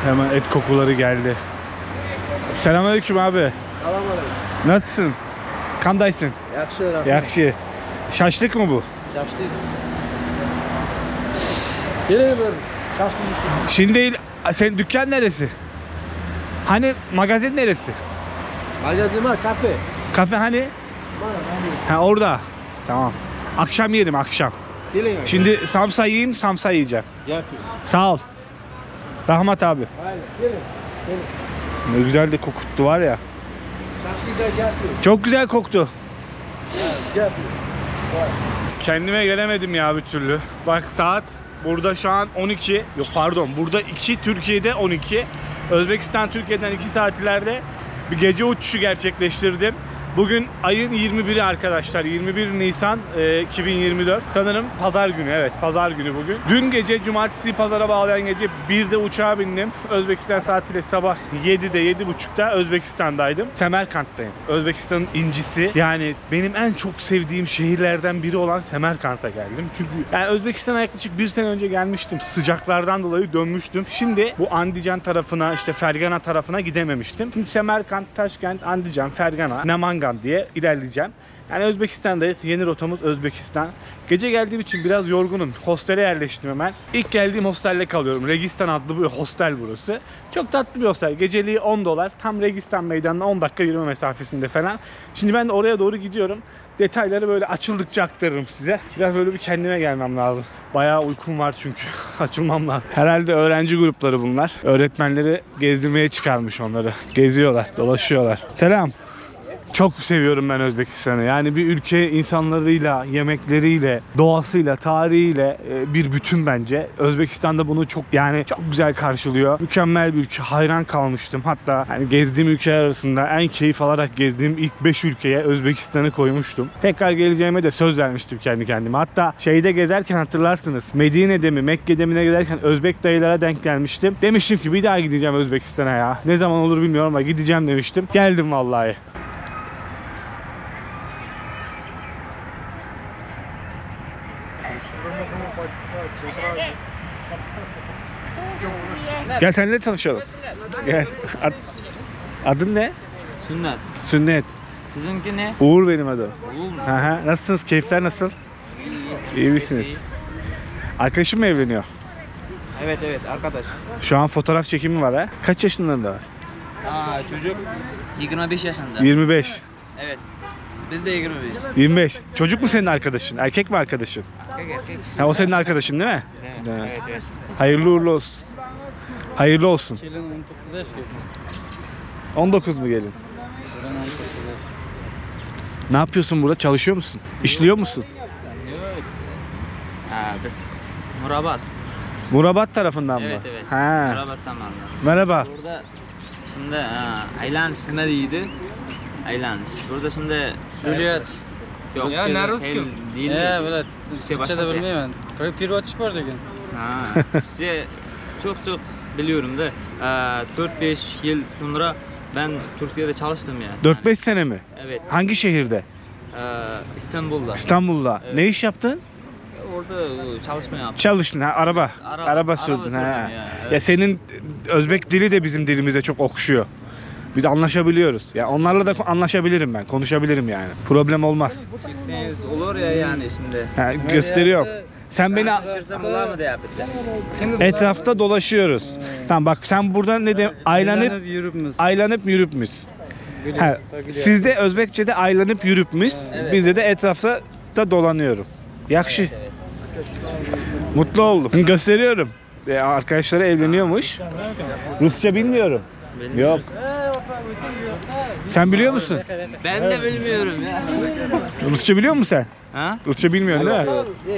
Hemen et kokuları geldi. Selamünaleyküm abi. Selamünaleyküm. Nasılsın? Kandaysın? Yaxşı, rahmet. Yakşı. Şaşlık mı bu? Şaşlık. Gelin böyle. Şaşlık. Şimdi senin dükkan neresi? Hani magazin neresi? Magazin var, kafe. Kafe hani? Ha orada. Tamam. Akşam yerim akşam. Gelin. Şimdi samsa yiyeyim, samsa yiyeceğim. Yapıyor. Sağ ol. Rahmat abi. Aynen. Gelin. Gelin. Ne güzel de kokuttu var ya. Şaşlık da yapıyor. Çok güzel koktu. Yapıyor. Kendime gelemedim ya bir türlü. Bak saat burada şu an 12. Yok pardon, burada 2, Türkiye'de 12. Özbekistan Türkiye'den 2 saat ileride bir gece uçuşu gerçekleştirdim. Bugün ayın 21'i arkadaşlar. 21 Nisan 2024. Sanırım pazar günü. Evet, pazar günü bugün. Dün gece cumartesi pazara bağlayan gece 1'de uçağa bindim. Özbekistan saatiyle sabah 7'de 7.30'da Özbekistan'daydım. Semerkant'tayım. Özbekistan'ın incisi. Yani benim en çok sevdiğim şehirlerden biri olan Semerkant'a geldim. Çünkü yani Özbekistan'a yaklaşık 1 sene önce gelmiştim. Sıcaklardan dolayı dönmüştüm. Şimdi bu Andijan tarafına, işte Fergana tarafına gidememiştim. Şimdi Semerkant, Taşkent, Andijan, Fergana, Namangan diye ilerleyeceğim. Yani Özbekistan'dayız. Yeni rotamız Özbekistan. Gece geldiğim için biraz yorgunum. Hostele yerleştim hemen. İlk geldiğim hostelde kalıyorum. Registan adlı bir hostel burası. Çok tatlı bir hostel. Geceliği $10. Tam Registan meydanına 10 dakika yürüme mesafesinde falan. Şimdi ben de oraya doğru gidiyorum. Detayları böyle açıldıkça aktarırım size. Biraz böyle bir kendime gelmem lazım. Bayağı uykum var çünkü. Açılmam lazım. Herhalde öğrenci grupları bunlar. Öğretmenleri gezdirmeye çıkarmış onları. Geziyorlar, dolaşıyorlar. Selam. Çok seviyorum ben Özbekistan'ı. Yani bir ülke insanlarıyla, yemekleriyle, doğasıyla, tarihiyle bir bütün bence. Özbekistan'da bunu çok güzel karşılıyor. Mükemmel bir ülke. Hayran kalmıştım. Hatta yani gezdiğim ülkeler arasında en keyif alarak gezdiğim ilk 5 ülkeye Özbekistan'ı koymuştum. Tekrar geleceğime de söz vermiştim kendi kendime. Hatta şeyde gezerken hatırlarsınız. Medine'de mi, Mekke'de mi ne gezerken Özbek dayılara denk gelmiştim. Demiştim ki bir daha gideceğim Özbekistan'a ya. Ne zaman olur bilmiyorum ama gideceğim demiştim. Geldim vallahi. Gel seninle tanışalım. Gel. Adın ne? Sünnet. Sünnet. Sizinki ne? Uğur benim adım. Uğur mu? Aha, nasılsınız? Keyifler nasıl? İyi misiniz? Arkadaşım mı evleniyor? Evet arkadaş. Şu an fotoğraf çekimi var ha. Kaç yaşlarında var? Çocuk 25 yaşında. 25. Evet. Biz de 25. 25. Çocuk mu senin arkadaşın? Erkek mi arkadaşın? Erkek. Ha, o senin arkadaşın değil mi? Evet. Hayırlı uğurlu olsun. Hayırlı olsun. 19 yaş 19 mu gelin? Ne yapıyorsun burada? Çalışıyor musun? İşliyor musun? Yok. Biz Murabat. Murabat tarafından mı? Evet. Ha. Murabat'tan anladım. Merhaba. Burada şimdi aylanish nima deydi? Aylanish. Burada şimdi Juliet. Yok. Ya ne Rus'kim? Değil. Böyle Türkçe de bilmiyorum. Pirotçuk var degan. Size çok biliyorum da 4-5 yıl sonra ben Türkiye'de çalıştım yani. 4-5 sene mi? Evet. Hangi şehirde? İstanbul'da. İstanbul'da. Evet. Ne iş yaptın? Orada çalışma yaptım. Çalıştın ha, araba. Araba sürdün sürdüm ha. ya, evet. Ya senin Özbek dili de bizim dilimize çok okşuyor. Biz anlaşabiliyoruz. Ya onlarla da anlaşabilirim ben. Konuşabilirim yani. Problem olmaz. Çekseniz olur ya yani şimdi. Ha, gösteriyorum. Sen beni Çeksem olur mu diye yaptılar. etrafta dolaşıyoruz. Tamam bak sen burada ne de aylanıp yürüpmüş. Ha, sizde Özbekçe'de aylanıp yürüpmüş. Evet. Bizde de etrafta da dolanıyorum. Yakşı. Evet. Mutlu oldum. Gösteriyorum. Arkadaşları evleniyormuş. Rusça bilmiyorum. Yok. Sen biliyor musun? Ben de bilmiyorum ya. Rusça biliyor musun sen? Ha? Rusça bilmiyorsun değil mi?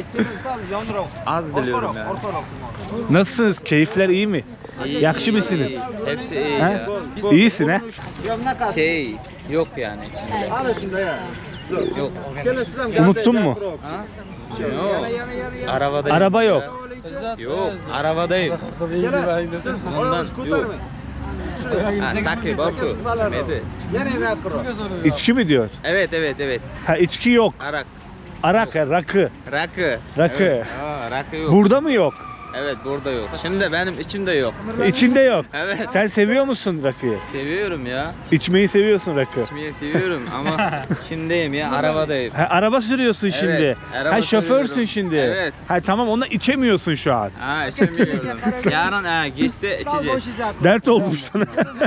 Az biliyorum ya. Nasılsınız? Keyifler iyi mi? İyi, Yakşı iyi, mısınız? iyi. Hepsi iyi Ha? ya. İyisin ha? Yok yani içinde. Yok. Unuttun mu? Ha? Yok. Arabadayım. Araba yok. Yok. Arabadayım. Ondan yok. Sake, Baku. Mete. İçki mi diyor? Evet. Ha içki yok. Arak. Arak, rakı. Rakı. Rakı. Evet. Rakı yok. Burada mı yok? Evet burada yok. Şimdi benim içimde yok. İçinde yok. Evet. Sen seviyor musun rakıyı? Seviyorum ya. İçmeyi seviyorsun rakı. İçmeyi seviyorum ama şimdiyim ya arabadayım. Ha, araba sürüyorsun şimdi. araba Ha, şoförsün sürüyorum. şimdi. Evet. Ha, tamam, onu içemiyorsun şu an. Ha içemiyorum. Yarın geçti içeceğiz. Dert olmuş sana.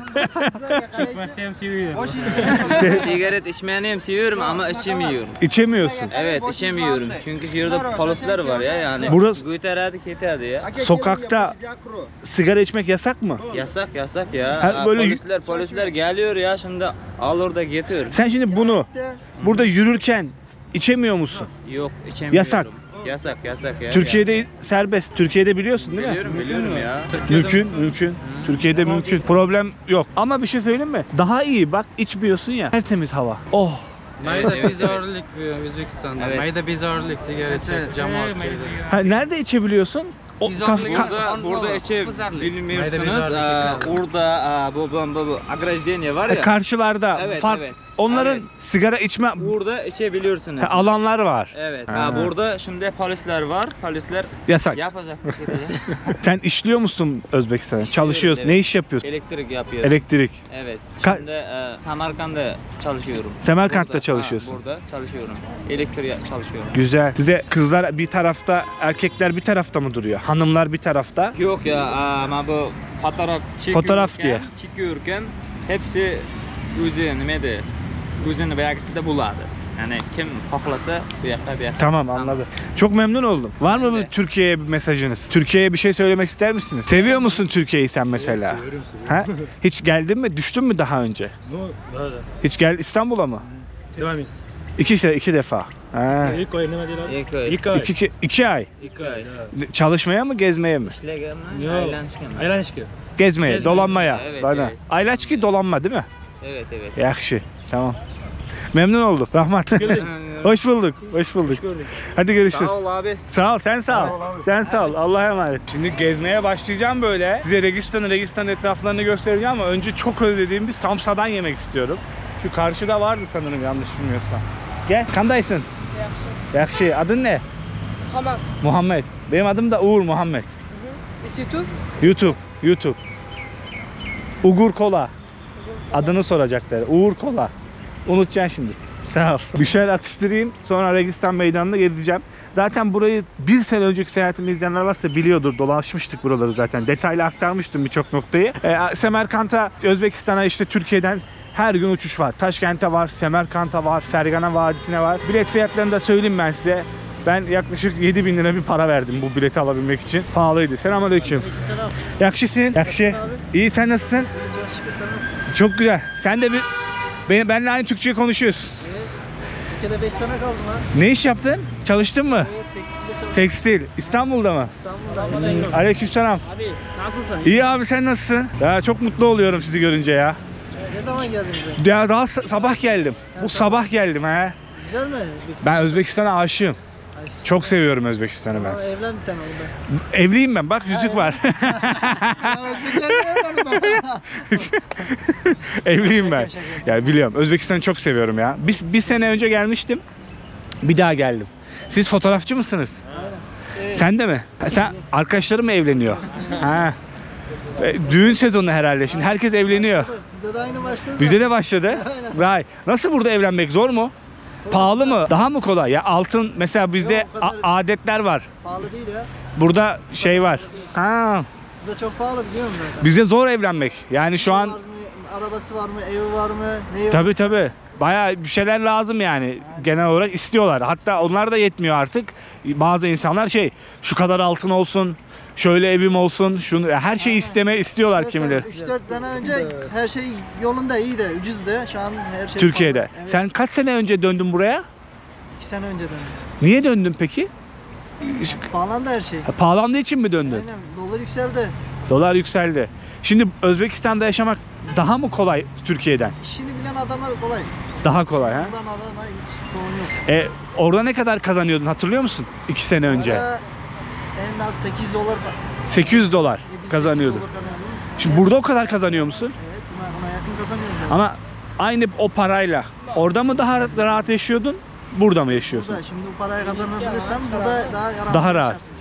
Sigaret içmeyeniyim seviyorum ama içemiyorum. İçemiyorsun. Evet içemiyorum. Çünkü şurada polisler var ya yani. Burası- Güteradi ketadi ya. Sokakta sigara içmek yasak mı? Yasak ya. Ha, böyle Polisler geliyor ya şimdi al orada getiriyor. Sen şimdi bunu burada yürürken içemiyor musun? Yok içemiyorum. Yasak. Yasak ya. Türkiye'de serbest. Türkiye'de biliyorsun değil mi? Biliyorum ya. Mümkün. Türkiye'de mümkün. Problem yok. Ama bir şey söyleyeyim mi? Daha iyi bak, içmiyorsun ya. Tertemiz hava. Oh. Mayda Evet, biz ağırlık Özbekistan'da. Evet. Mayda biz ağırlık sigara çek, cemaat çek. Ha, nerede içebiliyorsun? O, Biz kaf- orada- ka- Burada içe bilmiyorsunuz. Hayda, Orada bu agrajdenye var ya. karşılarda Evet, fark. evet. Onların Evet. sigara içme Burada içebiliyorsunuz. alanlar var. Evet. Ha. Burada şimdi polisler var. Polisler Yasak. yapacak bir şey değil. Sen işliyor musun Özbekistan'da? Çalışıyorsun. evet. Ne iş yapıyorsun? Elektrik yapıyor. Elektrik. Evet. Ka- Şimdi Samarkand'da çalışıyorum. Semerkant'ta Burada, çalışıyorsun. Burada çalışıyorum. Elektrik çalışıyorum. Güzel. Size kızlar bir tarafta, erkekler bir tarafta mı duruyor? Hanımlar bir tarafta. Yok ya ama bu Fotoğraf diye. çekiyorken hepsi neydi? Gözünü belki de buladı. Yani kim hohlasa bu yakta bir yakta. Tamam, anladım. Çok memnun oldum. Var mı Ben de. Türkiye'ye bir mesajınız? Türkiye'ye bir şey söylemek ister misiniz? Seviyor musun Türkiye'yi sen mesela? Ha? Hiç geldin mi? Düştün mü daha önce? Hiç gel İstanbul'a mı? İki defa. Ha. İlk ay. İki ay. Çalışmaya mı, gezmeye mi? Aylançken. Gezmeye, dolanmaya. Evet, Bana. evet. Aylaçki dolanma değil mi? Evet. Yakşı. Tamam. Memnun olduk. Rahmat. Hoş bulduk. Hadi görüşürüz. Sağ ol abi. Sağ ol, sen sağ ol. Sen sağ ol. Allah'a emanet. Şimdi gezmeye başlayacağım böyle. Size Registan etraflarını göstereceğim ama önce çok özlediğim bir samsadan yemek istiyorum. Şu karşıda vardı sanırım, yanlış bilmiyorsam. Gel, kandaysın. Yakşı. Adın ne? Muhammed. Muhammed. Benim adım da Uğur Muhammed. Is YouTube? YouTube. Uğur Kola. Adını soracaklar. Uğur Kola. Unutacaksın şimdi. Sağ ol. Bir şeyler atıştırayım. Sonra Registan Meydanı'nda gezeceğim. Zaten burayı bir sene önceki seyahatimi izleyenler varsa biliyordur. Dolaşmıştık buraları zaten. Detaylı aktarmıştım birçok noktayı. Semerkant'a, Özbekistan'a işte Türkiye'den her gün uçuş var. Taşkent'e var, Semerkant'a var, Fergana Vadisi'ne var. Bilet fiyatlarını da söyleyeyim ben size. Ben yaklaşık 7.000 lira bir para verdim bu bileti alabilmek için. Pahalıydı. Selamünaleyküm. Yakşısın. Yakşı. İyi, sen nasılsın? Çok güzel. Sen de benimle aynı Türkçe konuşuyorsun. Türkiye'de 5 sene kaldım ha. Ne iş yaptın? Çalıştın mı? Evet, tekstilde çalıştım. Tekstil. İstanbul'da mı? İstanbul'da. Aleykümselam. Abi nasılsın? İyi abi, sen nasılsın? Ya çok mutlu oluyorum sizi görünce ya. Ne zaman geldin bize? Ya daha sabah geldim. Bu sabah geldim ha. Güzel mi Özbekistan? Ben Özbekistan'a aşığım. Çok seviyorum Özbekistan'ı ben. Aa, evlen bir tane orada. Evliyim ben. Bak, yüzük var. Ya Özbeklerle evleniz ama. Evliyim ben. Ya biliyorum. Özbekistan'ı çok seviyorum ya. Bir sene önce gelmiştim. Bir daha geldim. Siz fotoğrafçı mısınız? Evet. Sen de mi? Sen arkadaşların mı evleniyor? Ha. Düğün sezonu herhalde. Şimdi herkes evleniyor. Sizde de aynı başladı. Bizde de başladı. Aynen. Vay. Nasıl burada evlenmek, zor mu? Pahalı mı? Daha mı kolay? Ya altın mesela bizde Yok, o kadar- adetler var. Pahalı değil ya. Burada şey var. Ha. Sizde çok pahalı biliyorum zaten. Bize zor evlenmek. Yani şu an Var mı, arabası var mı, evi var mı, neyi var? tabii. Bayağı bir şeyler lazım yani. Genel olarak istiyorlar. Hatta onlar da yetmiyor artık. Bazı insanlar şu kadar altın olsun, şöyle evim olsun, şunu her şeyi istiyorlar kimileri. 3-4 sene önce her şey yolunda, iyi de, ucuz da. Şu an her şey Türkiye'de. pahalı. Evet, Sen kaç sene önce döndün buraya? 2 sene önce döndüm. Niye döndün peki? Pahalandı her şey. Pahalandığı için mi döndün? Aynen, dolar yükseldi. Dolar yükseldi. Şimdi Özbekistan'da yaşamak daha mı kolay Türkiye'den? İşini bilen adama kolay. Daha kolay ha? Buradan adama hiç sorun yok. Orada ne kadar kazanıyordun, hatırlıyor musun? 2 sene önce. Orada en az 8 dolar, $800 dolar kazanıyordun. kazanıyordum. Şimdi burada o kadar kazanıyor musun? Evet, ona yakın kazanıyorum. ben. Ama aynı o parayla orada mı daha rahat yaşıyordun? Burada mı yaşıyorsun? Burada şimdi bu parayı kazanabilirsem burada daha rahat. Daha rahat. yaşarsın.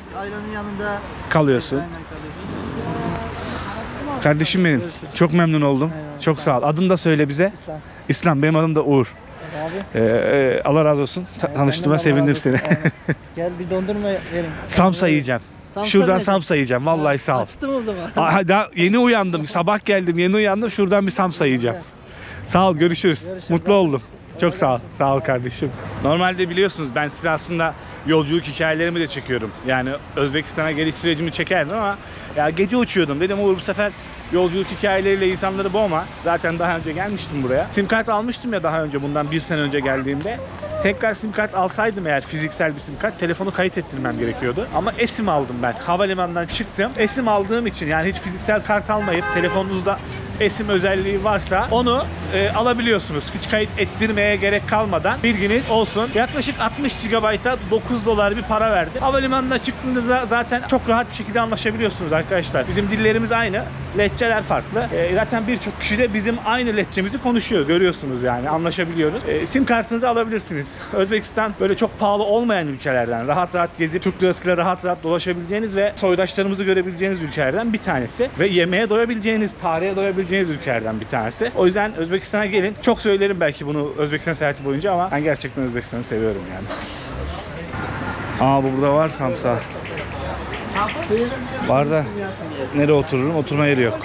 ailenin yanında kalıyorsun. aynen kalıyorsun. Kardeşim benim. Çok memnun oldum. Eyvallah. Çok sağ ol. Adını da söyle bize. İslam. İslam. Benim adım da Uğur. Abi. Allah razı olsun. Tanıştığıma senden Allah sevindim razı seni. olsun. Aynen. Gel bir dondurma yerim. Samsa yiyeceğim. Samsa Şuradan ne? samsa yiyeceğim. Vallahi sağ ol. Açtım o zaman. Daha yeni uyandım. Sabah geldim. Yeni uyandım. Şuradan bir samsa yiyeceğim. Sağ ol. Görüşürüz. Mutlu oldum. Çok sağ ol. Sağ ol kardeşim. Normalde biliyorsunuz ben size aslında yolculuk hikayelerimi de çekiyorum. Yani Özbekistan'a geliş sürecimi çekerdim ama ya gece uçuyordum. Dedim Uğur bu sefer yolculuk hikayeleriyle insanları boğma. Zaten daha önce gelmiştim buraya. Sim kart almıştım ya daha önce, bundan bir sene önce geldiğimde. Tekrar sim kart alsaydım eğer, fiziksel bir sim kart, telefonu kayıt ettirmem gerekiyordu. Ama eSIM aldım ben. Havalimanından çıktım. eSIM aldığım için, yani hiç fiziksel kart almayıp telefonunuzda eSIM özelliği varsa onu alabiliyorsunuz. Hiç kayıt ettirmeye gerek kalmadan, bilginiz olsun. Yaklaşık 60 GB'a 9 dolar bir para verdim. Havalimanına çıktığınızda zaten çok rahat bir şekilde anlaşabiliyorsunuz arkadaşlar. Bizim dillerimiz aynı. Lehçeler farklı. Zaten birçok kişi de bizim aynı lehçemizi konuşuyor. Görüyorsunuz yani, anlaşabiliyoruz. Sim kartınızı alabilirsiniz. Özbekistan böyle çok pahalı olmayan ülkelerden. Rahat rahat gezip Türk lirasıyla rahat rahat dolaşabileceğiniz ve soydaşlarımızı görebileceğiniz ülkelerden bir tanesi. Ve yemeğe doyabileceğiniz, tarihe doyabileceğiniz ülkelerden bir tanesi. O yüzden Özbekistan'a gelin. Çok söylerim belki bunu Özbekistan seyahati boyunca ama ben gerçekten Özbekistan'ı seviyorum yani. Aa, burada var samsa. Var da nereye otururum? Oturma yeri yok.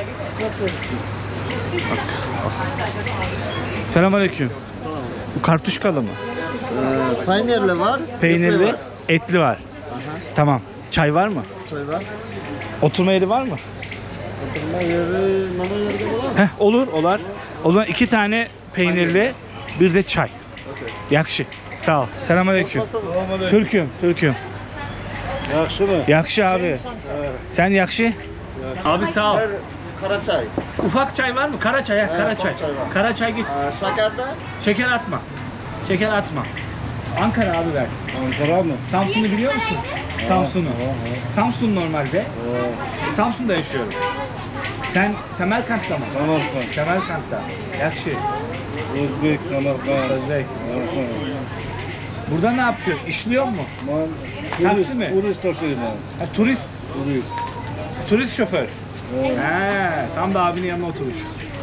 Bak. Selamünaleyküm. Bu kartuşkalı mı? Peynirli var. Peynirli, etli var. etli var. Aha, Tamam. Çay var mı? çay var. Oturma yeri var mı? Oturma yeri, mama yeri de var. Heh, olur, olar. O zaman 2 tane peynirli, bir de çay. Yakşı. Sağ ol. Selamünaleyküm. Türk'üm. Yakşı mı? Yakşı abi. Sen yakşı? Abi sağ ol. Kara çay. Ufak çay var mı? Kara çay, kara çay. kara çay var. Kara çay git. Şeker de? Şeker atma. Şeker atma. Ankara abi ver. Ankara mı? Samsun'u biliyor musun? Samsun'u. Samsun normalde. Samsun'da yaşıyorum. Sen Semerkant'ta mı? Samarkand. Semerkant'ta. Yakşı. Özbek, Samarkand. Özbek. Burada ne yapıyor? İşliyor mu? Taksi mi? Turist taşıyım ben. Ha, turist. Turist. Turist şoför. He, tam da abinin yanına oturmuş.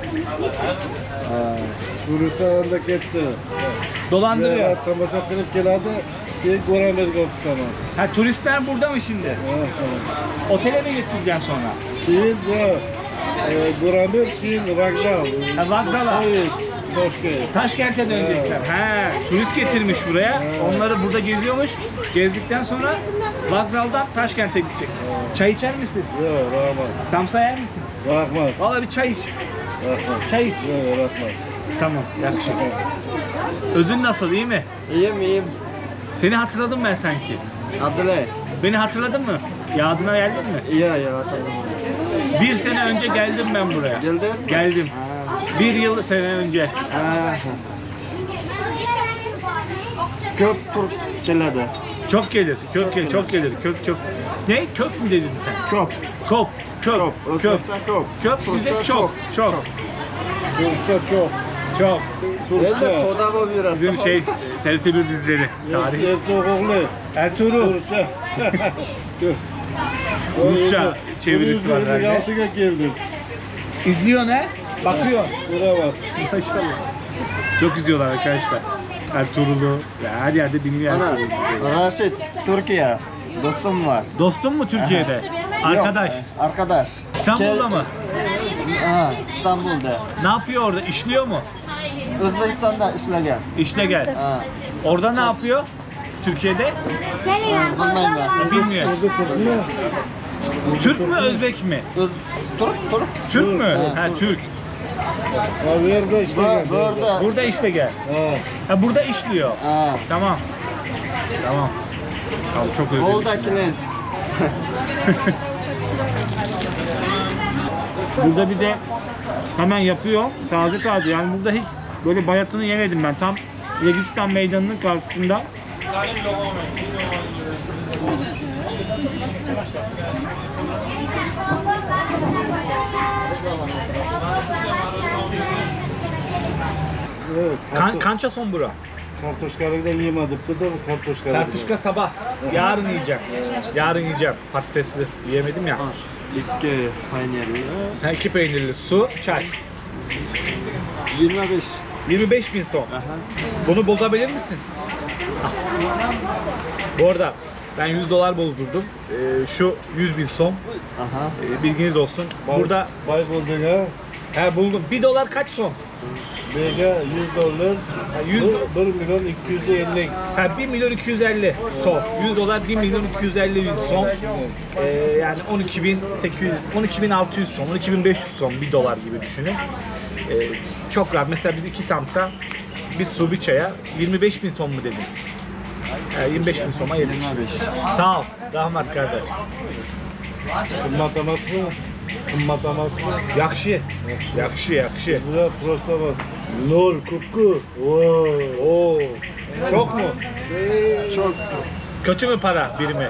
Turistler de gitti. Dolandırıyor. Tamaşa kılıp geldi. Bir göremedik o zaman. Ha, turistler burada mı şimdi? Otele mi getireceksin sonra? Şimdi göremedik, şimdi vokzal. Ha, vokzala. Polis, Toşkent. Taşkent'e dönecekler. He, turist getirmiş buraya. Onları burada geziyormuş. Gezdikten sonra vokzaldan Taşkent'e gidecek. Çay içer misin? Yok, rahmat. Samsa yer misin? Rahmat. Vallahi bir çay iç. Rahmat. Çay iç. Yok, rahmat. Tamam, yakışık. Özün nasıl, iyi mi? İyiyim. Seni hatırladım ben sanki. Abdullah. Beni hatırladın mı? Yadına geldin mi? İyi ya, tamam. 1 sene önce geldim ben buraya. Geldin? Geldim. 1 yıl sene önce. Köp Türk geldi. Çok gelir, çok gelir. Çok. Ne? Kök mü dedin sen? Köp. Kop. Kök. Özbekçe köp. Kök bizde Türkçe çok. Türkçe çok. Çok. Elde podama biraz. Bizim TRT1 dizileri. Tarih. Ertuğrul. Ertuğrul. Türkçe. Rusça çevirisi var bende. Altıga geldim. İzliyor ne? Bakıyor. Buraya bak. Maşallah. Çok izliyorlar arkadaşlar. Ertuğrul'u. Ya her yerde dinliyor. Raşit, Türkiye. Dostum var. Dostun mu Türkiye'de? Arkadaş. Yok, arkadaş. İstanbul'da mı? İstanbul'da. Ne yapıyor orada? İşliyor mu? Özbekistan'da işlegen. İşle gel. Orada ne yapıyor? Türkiye'de? Bilmem ben. Bilmiyor. Türk mü, Özbek mi? Türk. Türk mü? Evet. Ha, Türk. Nerede işlegen? Burada. Burada işte gel. Ha, burada işliyor. Tamam. Tamam. Abi çok özledim. Olda Clint. Burada bir de hemen yapıyor. Taze. Yani burada hiç böyle bayatını yemedim ben. Tam Registan Meydanı'nın karşısında. Kança son bura. Kartoşkarı da yemedim de kartoşkarı. Kartuşka sabah. Yarın yiyeceğim. Yarın yiyeceğim. Patatesli. Yiyemedim ya. İki peynirli. Ha, 2 peynirli su, çay. 25. 25.000 son. Aha. Bunu bozabilir misin? Bu arada ben $100 bozdurdum. Şu 100.000 son. Aha. Bilginiz olsun. Burada Bay buldun ha. he buldum. $1 kaç son? Bega $100. Ha, 100 1.250.000. ha, 1.250.000 son. $100 1.250.000 son. Yani 12.800, 12.600 son, 12.500 son $1 gibi düşünün. Çok rahat. Mesela biz 2 samsa bir su bir çaya 25.000 son mu dedim? 25.000 sona yedik. 25. Sağ ol. Rahmet kardeş. Kımataması mı? Kımataması mı? Yakşı. Yakşı. Burada prosta var. Lol kuku. Wow. Oo. Çok mu? Çok. Kötü mü para birimi?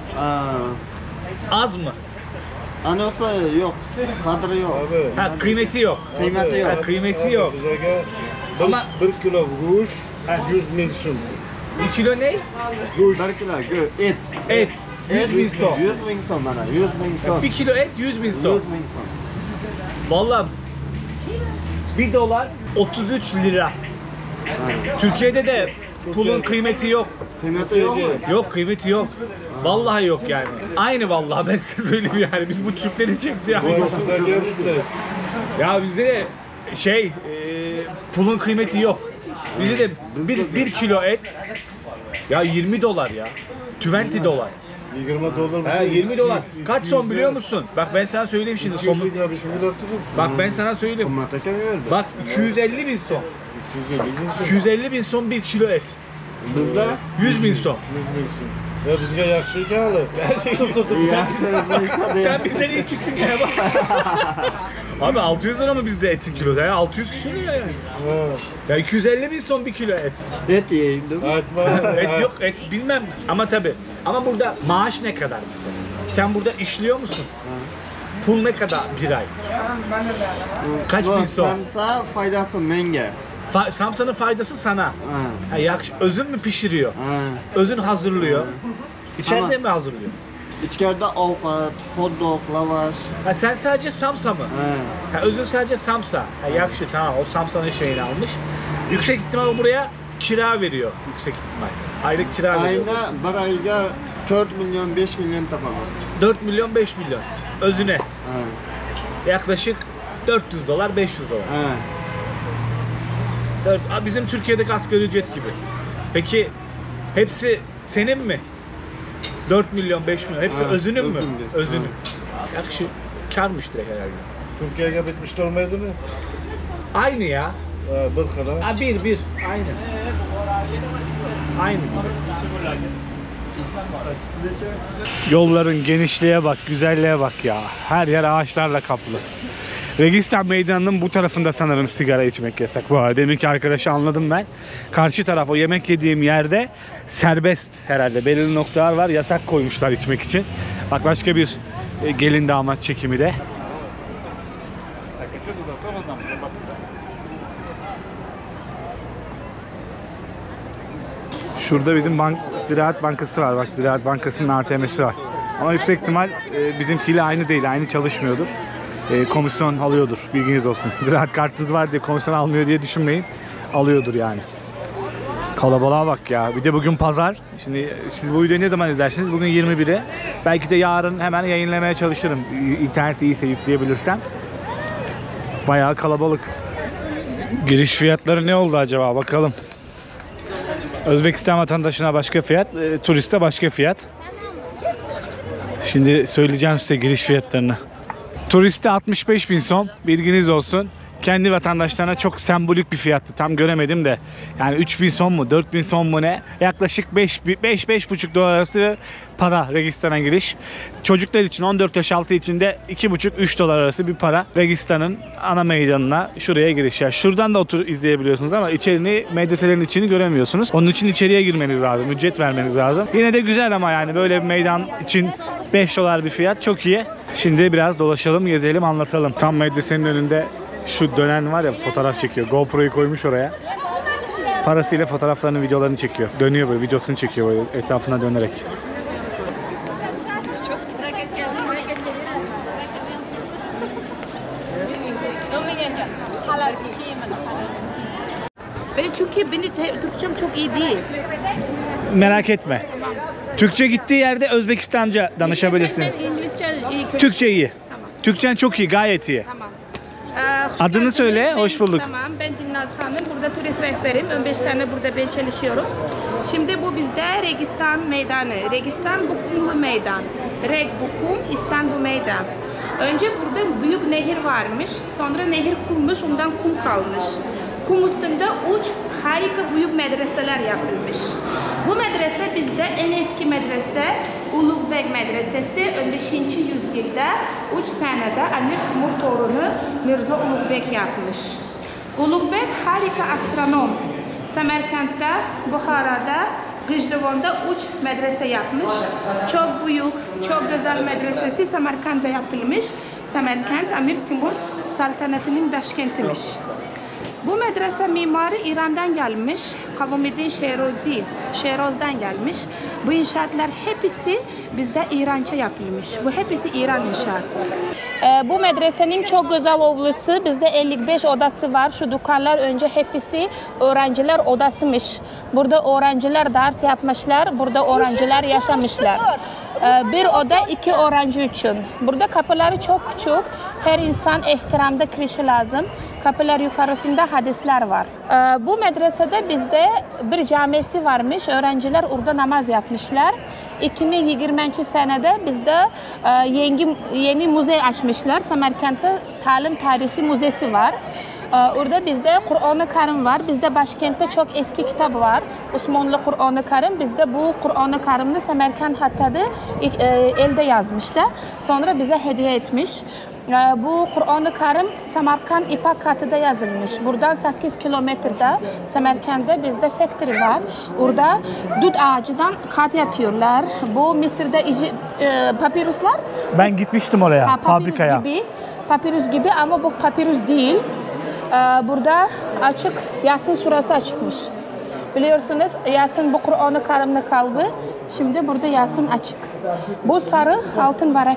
Az mı? Anolsa yok. Kadri yok. Abi. Ha, kıymeti yok. Kıymeti yok. Ha, kıymeti yok. Ama 1 kilo kuş Ha. 100.000 sun. 1 kilo ne? Kuş. 1 kilo et. Et. 100.000 son. 100.000 son bana. 100.000 son. 1 kilo et 100.000 son. 100.000 son. Vallahi $1 33 lira. Türkiye'de de pulun kıymeti yok. Kıymeti yok mu? Yok, kıymeti yok. Vallahi yok yani. Aynı vallahi, ben size söyleyeyim yani. Biz bu Türklerin çekti yani. Size gelmişler. Ya bizde de pulun kıymeti yok. Bizde de bir kilo et ya $20 ya. $20. $20 mı? He, $20. Kaç son biliyor musun? Bak ben sana söyleyeyim şimdi. Son, bak ben sana söyleyeyim. Bak 250.000 son. 250.000 son 1 kilo et. Bizde 100.000 son. Ya bizge yakşı hikaye. Sen bizden iyi çıktın ya bak. Abi 600 lira mı bizde etin kilosu? Ya 600 küsur lira yani. Ya 250.000 son 1 kilo et. Et yiyeyim değil mi? Et yok, et bilmem. Ama tabi. Ama burada maaş ne kadar mesela? Sen burada işliyor musun? Pul ne kadar bir ay? Kaç bin son? Samsa faydası menge. Samsa'nın faydası sana. Ha, özün mü pişiriyor? Özün hazırlıyor. İçeride mi hazırlıyor? İçeride avukat, hot dog, lavaş. Ha, sen sadece Samsa mı? Ha, özün sadece Samsa. Ha, yakşı tamam, o Samsa'nın şeyini almış. Yüksek ihtimal buraya kira veriyor. Yüksek ihtimal. Aylık kira veriyor. Ayda bir ayga 4 milyon 5 milyon tapamam. 4 milyon 5 milyon. Özüne. Yaklaşık $400 $500. Bizim Türkiye'deki asgari ücret gibi. Peki hepsi senin mi? 4 milyon 5 milyon hepsi özünün mü? Özünün. Yakşı karmış direkt herhalde. Türkiye'ye bitmiş olmaydı mı? Aynı ya. Bir kadar. Ha, bir. Aynı. Aynı. Yolların genişliğe bak, güzelliğe bak ya. Her yer ağaçlarla kaplı. Registan Meydanı'nın bu tarafında sanırım sigara içmek yasak. Bu arada deminki arkadaşı anladım ben. Karşı taraf, o yemek yediğim yerde serbest herhalde. Belirli noktalar var, yasak koymuşlar içmek için. Bak başka bir gelin damat çekimi de. Şurada bizim Ziraat Bankası var. Bak Ziraat Bankası'nın ATM'si var. Ama yüksek ihtimal bizimkiyle aynı değil, aynı çalışmıyordur. Komisyon alıyordur, bilginiz olsun. Ziraat kartınız var diye komisyon almıyor diye düşünmeyin. Alıyordur yani. Kalabalığa bak ya. Bir de bugün pazar. Şimdi siz bu videoyu ne zaman izlersiniz? Bugün 21'i. Belki de yarın hemen yayınlamaya çalışırım. İnternet iyiyse yükleyebilirsem. Bayağı kalabalık. Giriş fiyatları ne oldu acaba? Bakalım. Özbekistan vatandaşına başka fiyat, turiste başka fiyat. Şimdi söyleyeceğim size giriş fiyatlarını. Turiste 65.000 son, bilginiz olsun. Kendi vatandaşlarına çok sembolik bir fiyattı. Tam göremedim de. Yani 3.000 son mu, 4.000 son mu ne? Yaklaşık $5-5,5 arası para Registan'a giriş. Çocuklar için 14 yaş altı için de $2,5-3 arası bir para. Registan'ın ana meydanına şuraya giriş. Yani şuradan da izleyebiliyorsunuz ama içerini, medreselerin içini göremiyorsunuz. Onun için içeriye girmeniz lazım, ücret vermeniz lazım. Yine de güzel ama yani böyle bir meydan için $5 bir fiyat çok iyi. Şimdi biraz dolaşalım, gezelim, anlatalım. Tam medresenin önünde şu dönen var ya, fotoğraf çekiyor. GoPro'yu koymuş oraya. Parasıyla fotoğraflarını, videolarını çekiyor. Dönüyor böyle, videosunu çekiyor böyle etrafına dönerek. Çünkü Türkçem çok iyi değil. Merak etme. Türkçe gittiği yerde Özbekistanca danışabilirsin. Ben İngilizce iyi. Türkçe iyi. Tamam. Türkçen çok iyi, gayet iyi. Tamam. Adını söyle, Ben- hoş bulduk. Tamam, ben Dilnaz Hanım. Burada turist rehberim. 15 sene burada ben çalışıyorum. Şimdi bu bizde Registan Meydanı. Registan bu kumlu meydan. Reg bu kum, İstan bu meydan. Önce burada büyük nehir varmış. Sonra nehir kurmuş, ondan kum kalmış. Kum üstünde uç harika büyük medreseler yapılmış. Bu medrese bizde en eski medrese Ulug'bek Medresesi 15. yüzyılda 3 senede Amir Timur torunu Mirza Ulug'bek yapmış. Ulug'bek harika astronom. Semerkant'ta, Buhara'da, Gıcdivon'da 3 medrese yapmış. Çok büyük, çok güzel medresesi Semerkant'ta yapılmış. Semerkant Amir Timur saltanatının başkentiymiş. Bu medrese mimarı İran'dan gelmiş. Kavamidin Şeroz'dan gelmiş. Bu inşaatlar hepsi bizde İranca yapılmış. Bu hepsi İran inşaatı. Bu medresenin çok güzel avlusu. Bizde 55 odası var. Şu dükkanlar önce hepsi öğrenciler odasıymış. Burada öğrenciler ders yapmışlar. Burada öğrenciler yaşamışlar. Bir oda 2 öğrenci için. Burada kapıları çok küçük. Her insan ihtiramda kirişi lazım. Kapılar yukarısında hadisler var. Bu medresede bizde bir camisi varmış. Öğrenciler orada namaz yapmışlar. 2020 senede bizde yeni müze açmışlar. Semerkant'ta Talim Tarihi Müzesi var. Orada bizde Kur'an-ı Kerim var. Bizde başkentte çok eski kitap var. Osmanlı Kur'an-ı Kerim. Bizde bu Kur'an-ı Kerim'de Semerkant Hatta'da elde yazmıştı. Sonra bize hediye etmiş. Bu Kur'an-ı Kerim Semerkant İpak Katı'da yazılmış. Buradan 8 kilometrede Semerkant'ta bizde factory var. Orada dut ağacından kat yapıyorlar. Bu Mısır'da papirus var. Ben gitmiştim oraya, fabrikaya. Papirus gibi ama bu papirus değil. Burada açık, Yasin surası açıkmış. Biliyorsunuz Yasin bu Kur'an-ı Kerim'in kalbi. Şimdi burada Yasin açık. Bu sarı altın varak.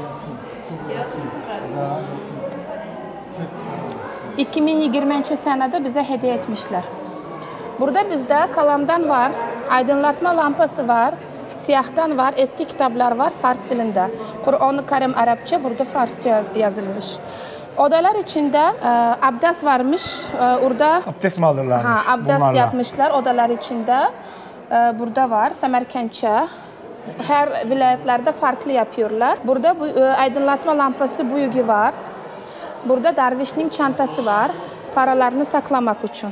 2020 senede bize hediye etmişler. Burada bizde kalamdan var, aydınlatma lampası var, siyahtan var, eski kitaplar var Fars dilinde. Kur'an-ı Kerim Arapça, burada Farsça yazılmış. Odalar içinde abdest varmış. Orada Abdest mi alırlarmış? Abdest bunlarla? yapmışlar odalar içinde. Burada var Semerkantça. Her vilayetlerde farklı yapıyorlar. Burada bu, aydınlatma lampası büyüğü var. Burada dervişin çantası var. Paralarını saklamak için.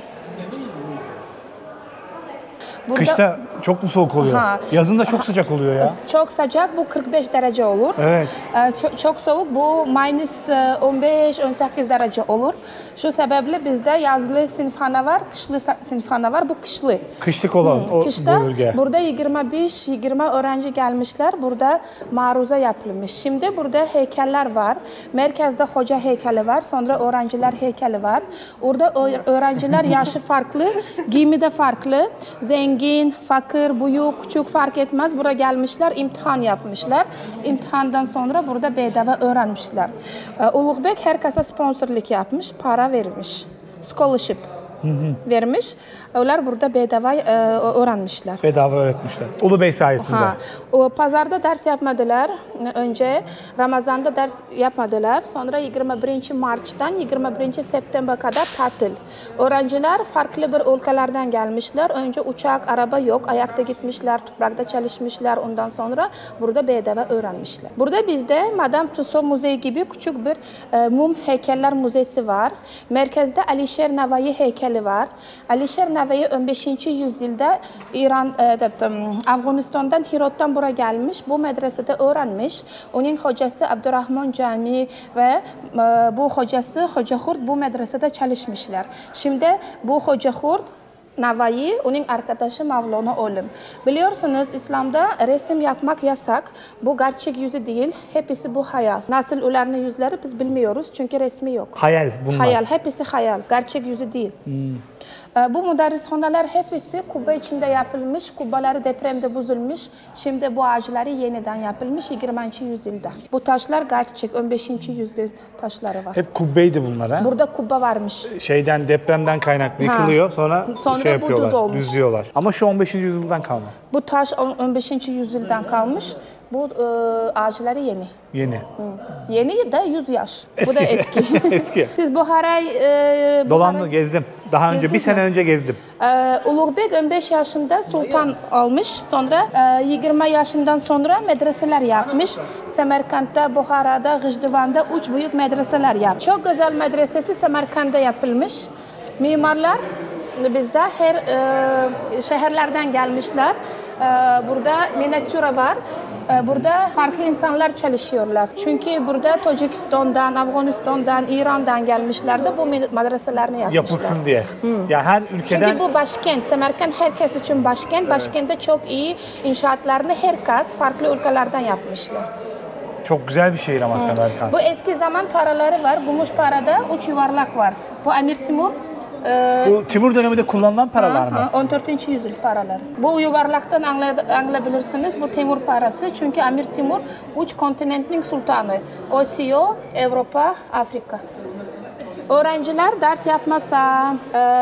Burada, Kışta çok mu soğuk oluyor? Yazın da çok sıcak oluyor ya. Çok sıcak, bu 45 derece olur. Evet. Çok soğuk, bu minus 15-18 derece olur. Şu sebeple bizde yazlı sınıfhane var, kışlı sınıfhane var. Bu kışlı. Kışlık olan o Kışta bölge. burada 25-20 öğrenci gelmişler. Burada maruza yapılmış. Şimdi burada heykeller var. Merkezde hoca heykeli var. Sonra öğrenciler heykeli var. Orada öğrenciler yaşı farklı, giyimi de farklı. Zengin, fakir, büyük, küçük fark etmez. Buraya gelmişler, imtihan yapmışlar. İmtihandan sonra burada bedava öğrenmişler. Ulug'bek herkese sponsorluk yapmış, para vermiş. Scholarship vermiş. Onlar burada bedava öğrenmişler. Bedava öğretmişler. Ulubey sayesinde. O pazarda ders yapmadılar. Önce Ramazan'da ders yapmadılar. Sonra 21 Mart'tan 21 September kadar tatil. Öğrenciler farklı bir ülkelerden gelmişler. Önce uçak, araba yok. Ayakta gitmişler, toprakta çalışmışlar. Ondan sonra burada bedava öğrenmişler. Burada bizde Madame Tussauds Müzeyi gibi küçük bir mum heykeller müzesi var. Merkezde Alişer Navayi heykeli var. Alişer Navayi 15. yüzyılda Afganistan'dan Hirot'tan buraya gelmiş. Bu medresede öğrenmiş. Onun hocası Abdurrahman Cami ve bu hocası Hoca Hurt bu medresede çalışmışlar. Şimdi bu Hoca Hurt Navai, onun arkadaşı Mavlana Olim. Biliyorsunuz İslam'da resim yapmak yasak. Bu gerçek yüzü değil. Hepsi bu hayal. Nasıl ularının yüzleri biz bilmiyoruz çünkü resmi yok. Hayal bunlar. Hayal, hepsi hayal. Gerçek yüzü değil. Bu müderrishaneler hepsi kubbe içinde yapılmış. Kubbeleri depremde bozulmuş. Şimdi bu ağaçları yeniden yapılmış 20. yüzyılda. Bu taşlar gerçek 15. yüzyıl taşları var. Hep kubbeydi bunlar ha. Burada kubbe varmış. Şeyden depremden kaynaklı yıkılıyor sonra Sonra şey bu yapıyorlar. düz olmuş. Düzlüyorlar. Ama şu 15. yüzyıldan kalma. Bu taş 15. yüzyıldan kalmış. Bu ağaçları yeni. Yeni. Yeni de 100 yaş. Bu da eski. Eski. Siz Buharay... Dolandım, gezdim. Daha önce, bir Gezdiniz sene mi? önce gezdim. Ulug'bek 15 yaşında sultan olmuş. Sonra 20 yaşından sonra medreseler yapmış. Semerkant'ta, Buhara'da, Gıcdıvan'da 3 büyük medreseler yapmış. Çok güzel medresesi Semerkant'ta yapılmış. Mimarlar bizde her şehirlerden gelmişler. Burada minyatüre var. Burada farklı insanlar çalışıyorlar. Çünkü burada Tacikistan'dan, Afganistan'dan, İran'dan gelmişler de bu medreselerini yapmışlar. Yapılsın diye. Ya her ülkeden... Çünkü bu başkent, Semerkant herkes için başkent. Başkentte çok iyi inşaatlarını herkes farklı ülkelerden yapmışlar. Çok güzel bir şehir ama Semerkant. Bu eski zaman paraları var. Gümüş parada 3 yuvarlak var. Bu Amir Timur. Bu Timur döneminde kullanılan paralar mı? 14. yüzyıl paraları. Bu yuvarlaktan anlayabilirsiniz. Bu Timur parası. Çünkü Amir Timur 3 kontinentin sultanı. Asya, Avrupa, Afrika. Öğrenciler ders yapmazsa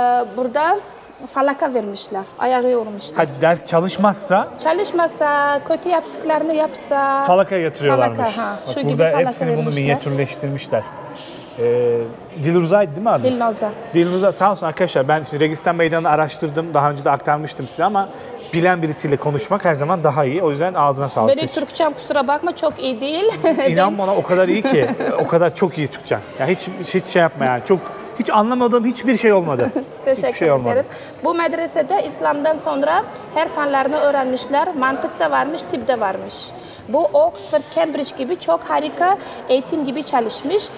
burada falaka vermişler. Ayağı yormuşlar. Hadi ders çalışmazsa Çalışmazsa, kötü yaptıklarını yapsa... falakaya yatırıyorlarmış. Falaka, ha. Bak Şu gibi burada falaka hepsini bunu vermişler. minyatürleştirmişler. Dilruza'ydı değil mi adı? Dilnoza. Dilruza sağ olsun arkadaşlar. Ben şimdi Registan Meydanı'nı araştırdım. Daha önce de aktarmıştım size ama bilen birisiyle konuşmak her zaman daha iyi. O yüzden ağzına sağlık. Benim Türkçem kusura bakma çok iyi değil. İnan bana o kadar iyi ki. O kadar çok iyi Türkçen. Ya hiç şey yapma yani. Hiç anlamadığım hiçbir şey olmadı. Teşekkür Hiçbir şey olmadı. ederim. Bu medresede İslam'dan sonra her fanlarını öğrenmişler. Mantık da varmış, tıp da varmış. Bu Oxford, Cambridge gibi çok harika eğitim gibi çalışmış.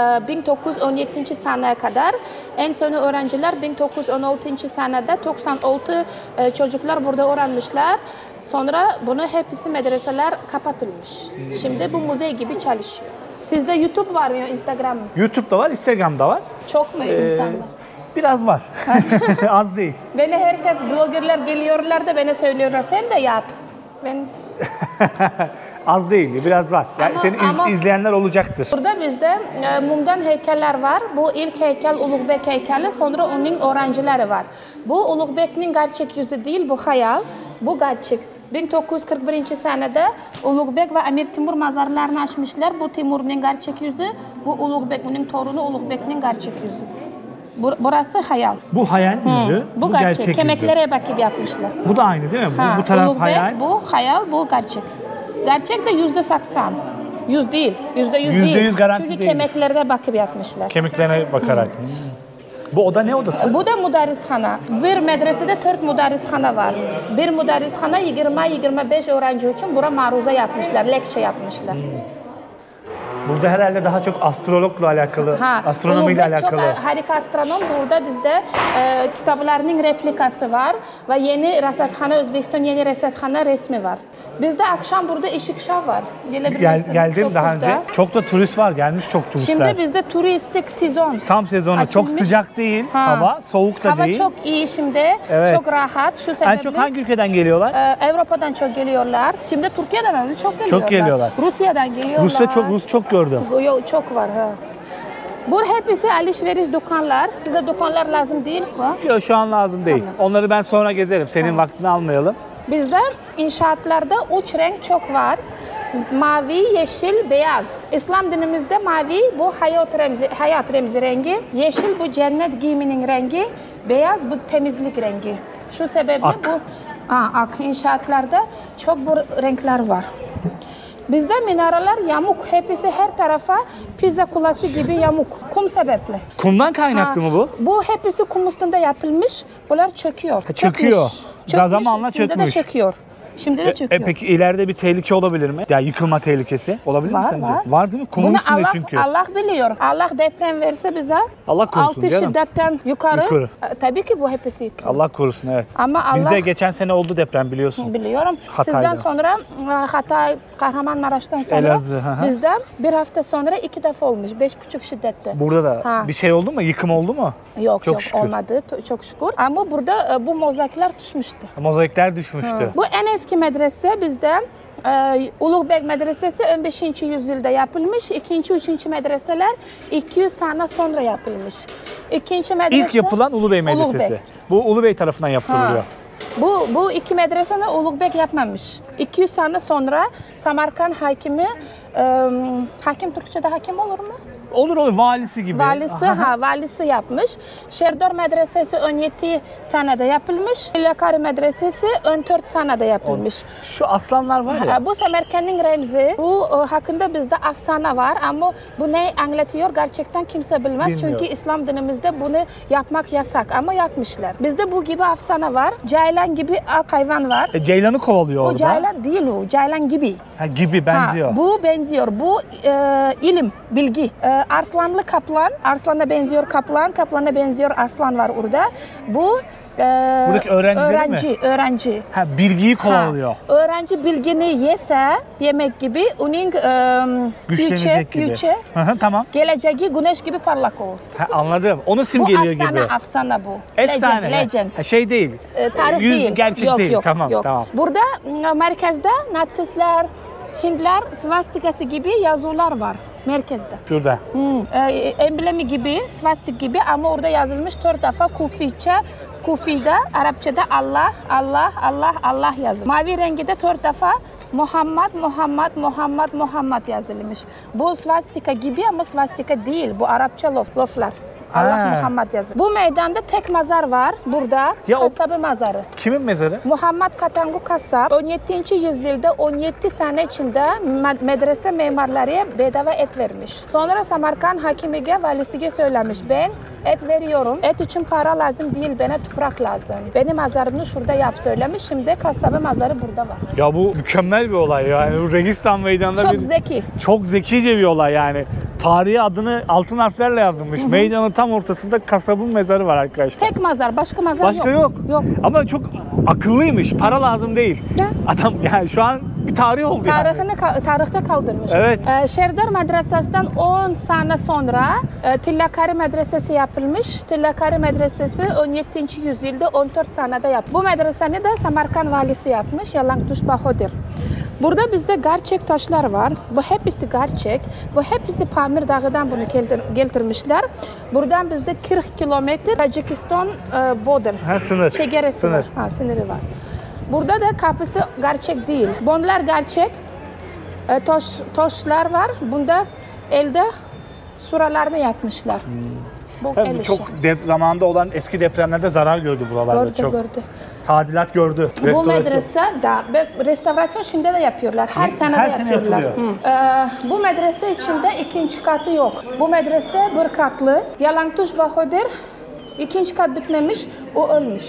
1917 seneye kadar. En son öğrenciler 1916 senede 96 çocuklar burada öğrenmişler. Sonra bunu hepsi medreseler kapatılmış. Şimdi bu müze gibi çalışıyor. Sizde YouTube var mı, Instagram mı? YouTube'da var, Instagram'da var. Çok mu insanlar? Biraz var. Az değil. Beni herkes, bloggerler geliyorlar da bana söylüyorlar, sen de yap. Ben... Az değil, biraz var. Yani Ama- izleyenler olacaktır. Burada bizde mumdan heykeller var. Bu ilk heykel Ulug'bek heykeli, sonra onun öğrencileri var. Bu Ulug'bek'in gerçek yüzü değil, bu hayal. Bu gerçek. 1941 senede Ulug'bek ve Amir Timur mazarlarını açmışlar. Bu Timur'un gerçek yüzü, bu Ulug'bek'in torunu Ulug'bek'in gerçek yüzü. Burası hayal. Bu hayal yüzü, Bu gerçek. yüzü. Kemeklere bakıp yapmışlar. Bu da aynı değil mi? Ha, Bu taraf Ulug'bek, hayal. Bu hayal, bu gerçek. Gerçek de %80. 100 değil, %100 değil. %100 garanti Çünkü değil. kemeklere bakıp yapmışlar. Kemiklerine bakarak. Bu oda ne odası? Bu da müderrishane. Bir medresede 4 müderrishane var. Bir müderrishane 20-25 öğrenci için bura maruza yapmışlar, lekçe yapmışlar. Burada herhalde daha çok astrologla alakalı, astronomiyle Ulug'bek alakalı. çok harika astronom. Burada bizde kitaplarının replikası var ve yeni rasathane, Özbekistan yeni rasathane resmi var. Bizde akşam burada ışık şov var. Gelebilirsiniz. Geldim Çok daha güzel. önce. Çok da turist var, gelmiş çok turistler. Şimdi bizde turistik sezon. Tam sezonu. Çok Açılmış. sıcak değil hava, soğuk da Hava değil. çok iyi şimdi. Evet. Çok rahat. Şu sebeple. En çok hangi ülkeden geliyorlar? Avrupa'dan çok geliyorlar. Şimdi Türkiye'den de çok geliyorlar. Çok geliyorlar. Rusya'dan geliyorlar. Rus çok gördüm. Yok, çok var ha. Bu hepsi alışveriş dükkanlar. Size dükkanlar lazım değil mi? Yok şu an lazım değil. Onları ben sonra gezerim. Senin vaktini almayalım. Bizde inşaatlarda 3 renk çok var. Mavi, yeşil, beyaz. İslam dinimizde mavi bu hayat remzi rengi. Yeşil bu cennet giyiminin rengi. Beyaz bu temizlik rengi. Şu sebeple Ak. bu ak inşaatlarda çok bu renkler var. Bizde minareler yamuk. Hepsi her tarafa pizza kulası gibi yamuk. Kum sebeple. Kumdan kaynaklı mı bu? Bu hepsi kum üstünde yapılmış. Bunlar çöküyor. Çöküyor. Çökmüş. Zamanla Şimdi de çökmüş. çöküyor. Şimdi de çöküyor. Peki ileride bir tehlike olabilir mi? Ya yıkılma tehlikesi olabilir mi Var, sence? var. Var değil mi? Kumun Bunu üstünde çünkü. Allah biliyor. Allah deprem verse bize Allah korusun 6 canım. şiddetten yukarı. Tabii ki bu hepsi yıkılır. Allah korusun, evet. Ama Allah Bizde geçen sene oldu deprem, biliyorsun. biliyorum. Hatay'da. Sizden sonra Hatay, Kahramanmaraş'tan sonra Elazığ, hı hı. bizde bir hafta sonra 2 defa olmuş. 5,5 şiddette. Burada da Ha. bir şey oldu mu? Yıkım oldu mu? Yok Çok şükür. olmadı. Çok şükür. Ama burada bu mozaikler düşmüştü. Mozaikler düşmüştü. Bu en eski medrese bizden. Ulubek Medresesi 15. yüzyılda yapılmış. 2. 3. medreseler 200 sene sonra yapılmış. İkinci medrese İlk yapılan Ulubey Medresesi. Ulubek. Bu Ulubey tarafından yaptırılıyor. Bu iki medreseni Ulubek yapmamış. 200 sene sonra Samarkand hakimi, hakim Türkçe'de hakim olur mu? Olur, valisi gibi. Valisi yapmış. Şerdor Medresesi 17 senede yapılmış. Tillakari Medresesi 14 senede yapılmış. Şu aslanlar var ya. Bu Samarkand'ın remzi. Bu hakkında bizde afsane var ama bu ne anlatıyor gerçekten kimse bilmez. Bilmiyor. Çünkü İslam dinimizde bunu yapmak yasak ama yapmışlar. Bizde bu gibi afsane var. Ceylan gibi ak hayvan var. Ceylanı kovalıyor O orada. ceylan değil o. Ceylan gibi. Gibi benziyor. Bu benziyor. Bu ilim, bilgi. Arslanlı kaplan. Arslana benziyor kaplan. Kaplana benziyor arslan var orada. Bu buradaki öğrencileri mi? Öğrenci. Bilgiyi kovalıyor. Öğrenci bilgini yese yemek gibi onun Güçlenecek gibi. Tamam. geleceği güneş gibi parlak olur. Anladım. Onu Bu simgeliyor gibi. afsane bu. Efsane. Legend. Şey değil. Tarih değil. Gerçek değil. Tamam. Burada merkezde Natsistler, Hintler svastikası gibi yazılar var merkezde. Şurada. Emblemi gibi, svastik gibi ama orada yazılmış 4 defa Kufi'de, Arapçada Allah, Allah, Allah, Allah yazılmış. Mavi rengi de 4 defa Muhammed yazılmış. Bu svastika gibi ama svastika değil. Bu Arapça laflar. Allah Muhammed yazır. Bu meydanda tek mazar var burada. Kasabı mazarı. Kimin mezarı? Muhammed Katangu Kasap 17. yüzyılda 17 sene içinde medrese mimarlarına bedava et vermiş. Sonra Samarkand hakimine, valisiye söylemiş. Ben et veriyorum. Et için para lazım değil, bana toprak lazım. Benim mazarını şurada yap söylemiş. Şimdi kasabı mazarı burada var. Ya bu mükemmel bir olay yani. Bu Registan Meydanı'nda çok zeki. Çok zekice bir olay yani. Tarihi adını altın harflerle yazılmış. Meydanın tam ortasında kasabın mezarı var arkadaşlar. Tek mazar, başka mazar yok. Yok. Ama çok akıllıymış. Para lazım değil. Ne? Adam yani şu an bir tarih oldu yani. Tarihte kaldırmış. Evet. Şerdor Medresesi'nden 10 sene sonra Tillakari Medresesi yapılmış. Tillakari Medresesi 17. yüzyılda 14 senede yapılmış. Bu medreseni de Samarkand valisi yapmış. Yalangtuş Bahodir. Burada bizde gerçek taşlar var. Bu hepsi gerçek. Bu hepsi Pamir Dağı'dan bunu getirmişler. Buradan bizde 40 kilometre Tacikistan border. Sınır. Çegeresi var. Sınırı var. Burada da kapısı gerçek değil. Bunlar gerçek. Taşlar var. Bunda elde suralarını yapmışlar. Bu el işi. Çok zamanında olan eski depremlerde zarar gördü buralarda. Gördü. Tadilat gördü. Bu medrese da restorasyon şimdi de yapıyorlar. Her sene yapıyorlar. Bu medrese içinde ikinci katı yok. Bu medrese bir katlı. Yalangtuş Bahodir ikinci kat bitmemiş. O ölmüş.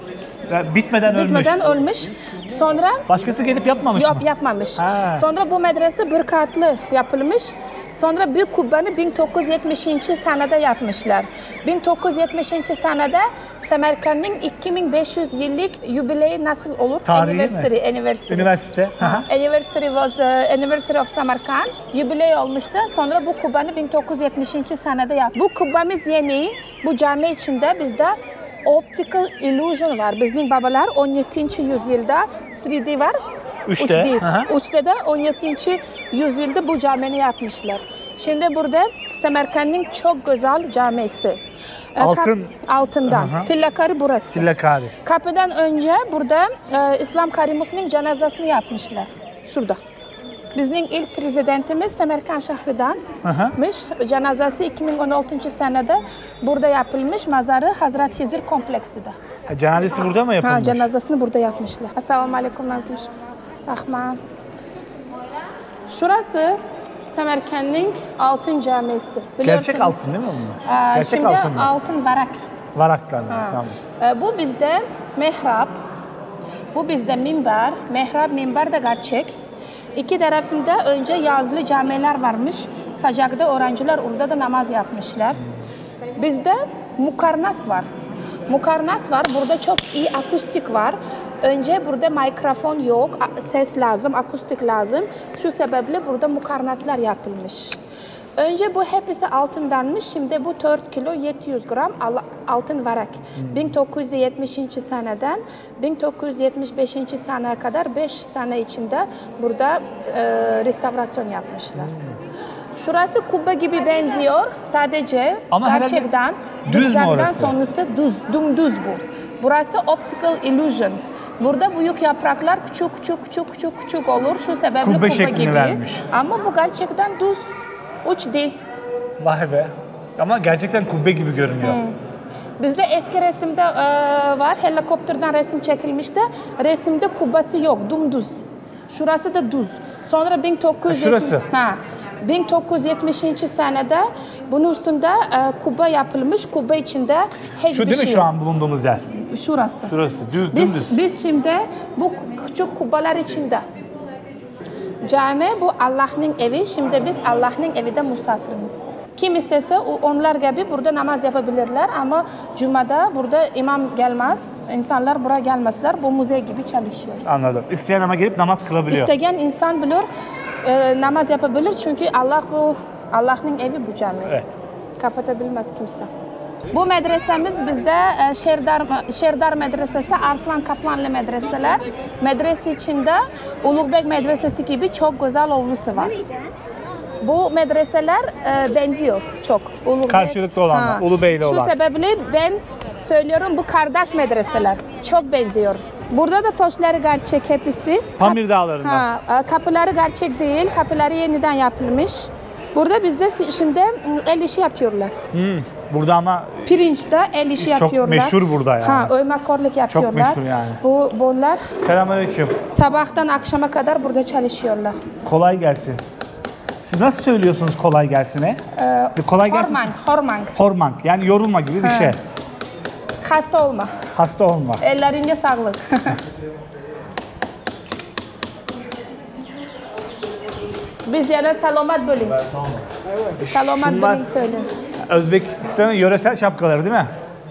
Bitmeden ölmüş. Sonra başkası gelip yapmamış mı? Yapmamış. Sonra bu medrese bir katlı yapılmış. Sonra büyük kubbanı 1970. senede yapmışlar. 1970. senede Samarkand'ın 2500 yıllık jubileyi nasıl olur? Tarihi Anniversary. Üniversite. Anniversary of Samarkand. Jubiley olmuştu. Sonra bu kubbanı 1970. senede yaptı. Bu kubbamız yeni. Bu cami içinde bizde optical illusion var. Bizim babalar 17. yüzyılda 3D var. 3D. Uçta da 17. yüzyılda bu camini yapmışlar. Şimdi burada Samarkand'ın çok güzel camisi. Altından. Tillakari burası. Tillakari. Kapıdan önce burada İslam Karimov'un cenazesini yapmışlar. Şurada. Bizim ilk prezidentimiz Samarkand şehridenmiş. Cenazesi 2016 senede burada yapılmış. Mazarı Hazret Hizir kompleksinde. Cenazesi burada mı yapılmış? Cenazesini burada yapmışlar. Esselamu Aleyküm Nazmış. Rahman. Şurası Samarkand'ın altın camisi. Gerçek altın değil mi bunlar? Gerçek şimdi altın mı? Altın varak. Varaktan. Tamam. Bu bizde mihrap. Bu bizde minber, mihrab minber de gerçek. İki tarafında önce yazılı camiler varmış. Sacak'ta öğrenciler orada da namaz yapmışlar. Bizde mukarnas var. Mukarnas var. Burada çok iyi akustik var. Önce burada mikrofon yok. Ses lazım, akustik lazım. Şu sebeple burada mukarnaslar yapılmış. Önce bu hepsi altındanmış. Şimdi bu 4 kilo 700 gram altın varak. 1970. seneden 1975. seneye kadar 5 sene içinde burada restorasyon yapmışlar. Şurası kubbe gibi benziyor. Sadece ama gerçekten düz mü orası? sonrası dümdüz bu. Burası optical illusion. Burada büyük yapraklar küçük olur. Şu sebeple kubbe şeklini gibi. vermiş. Ama bu gerçekten düz. Uç değil. Vay be. Ama gerçekten kubbe gibi görünüyor. Bizde eski resimde var. Helikopterden resim çekilmişti. Resimde kubbesi yok. Dümdüz. Şurası da düz. Sonra 1970. senede bunun üstünde kubbe yapılmış. Kubbe içinde hiçbir Şu değil mi şey şu yok. an bulunduğumuz yer? Şurası. Şurası. Dümdüz. Biz şimdi bu küçük kubbeler içinde. Cami bu Allah'ın evi. Şimdi biz Allah'ın evinde misafirimiz. Kim istese onlar gibi burada namaz yapabilirler ama Cuma'da burada imam gelmez. İnsanlar buraya gelmezler. Bu müze gibi çalışıyor. Anladım. İsteyen ama gelip namaz kılabiliyor. İsteyen insan bilir, namaz yapabilir çünkü Allah'ın evi bu cami. Evet. Kapatabilmez kimse. Bu medresemiz bizde Şerdar Medresesi, Arslan Kaplanlı medreseler. Medrese içinde Ulubek Medresesi gibi çok güzel avlusu var. Bu medreseler benziyor çok. Ulubek, Karşılıklı olanlar, Ulubeyli olan. Şu sebeple ben söylüyorum bu kardeş medreseler çok benziyor. Burada da taşları gerçek hepsi. Pamir Dağları'nda. Kapıları gerçek değil, kapıları yeniden yapılmış. Burada bizde şimdi el işi yapıyorlar. Burada ama Pirinçte el işi çok yapıyorlar. meşhur burada yani. Oymakorluk yapıyorlar. Çok meşhur yani. Bunlar Selamünaleyküm. sabahtan akşama kadar burada çalışıyorlar. Kolay gelsin. Siz nasıl söylüyorsunuz kolay gelsin'e? Kolay gelsin. Hormang. Yani yorulma gibi bir şey. Hasta olma. Hasta olma. Ellerine sağlık. Biz yana selamet bölüm. Selamet Şunlar- bölüm söyleyin. Özbekistan'ın yöresel şapkaları değil mi?